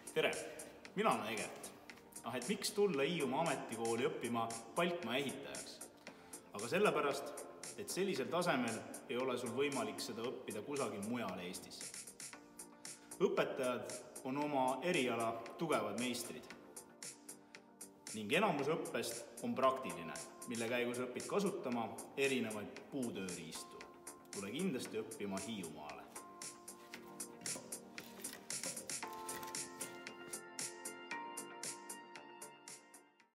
Tere, mina olen Egert. Et miks tulla Hiiumaa ametikooli õppima palkmaa ehitajaks? Aga sellepärast, et sellisel tasemel ei ole sul võimalik seda õppida kusagil mujal Eestis. Õpetajad on oma eriala tugevad meistrid ning enamus õppest on praktiline, mille käigus õpid kasutama erinevaid puutööriistu. Tule kindlasti õppima Hiiumaale.